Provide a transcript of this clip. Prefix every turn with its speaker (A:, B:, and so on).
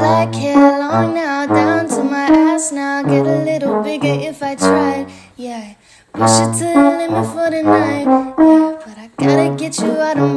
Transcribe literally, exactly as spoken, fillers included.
A: black hair long now, down to my ass now. Get a little bigger if I tried, yeah. Push it to the limit for the night, yeah. But I gotta get you out of